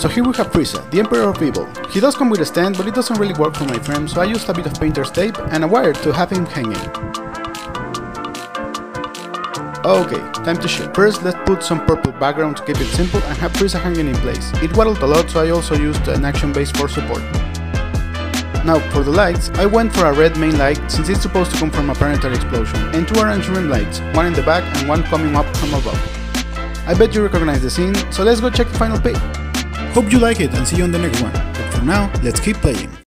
So here we have Frieza, the Emperor of Evil. He does come with a stand, but it doesn't really work for my frame, so I used a bit of painter's tape and a wire to have him hanging. Okay, time to shoot. First, let's put some purple background to keep it simple and have Frieza hanging in place. It waddled a lot, so I also used an action base for support. Now, for the lights, I went for a red main light since it's supposed to come from a planetary explosion, and 2 orange rim lights, one in the back and one coming up from above. I bet you recognize the scene, so let's go check the final pick. Hope you like it and see you on the next one, but for now, let's keep playing.